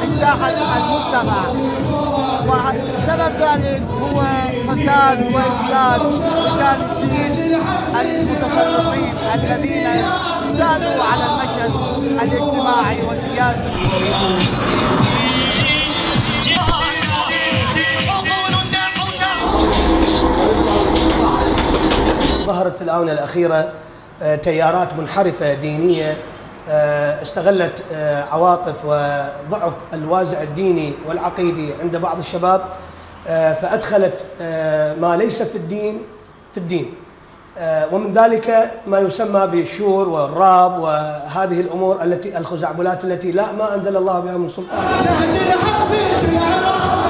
اجتاحت المجتمع، وسبب ذلك هو فساد وإفساد رجال الدين المتسلطين الذين زادوا على المشهد الاجتماعي والسياسي. ظهرت في الآونة الأخيرة تيارات منحرفة دينية استغلت عواطف وضعف الوازع الديني والعقيدي عند بعض الشباب، فأدخلت ما ليس في الدين ومن ذلك ما يسمى بالشور والراب وهذه الأمور الخزعبلات التي لا ما أنزل الله بها من سلطان.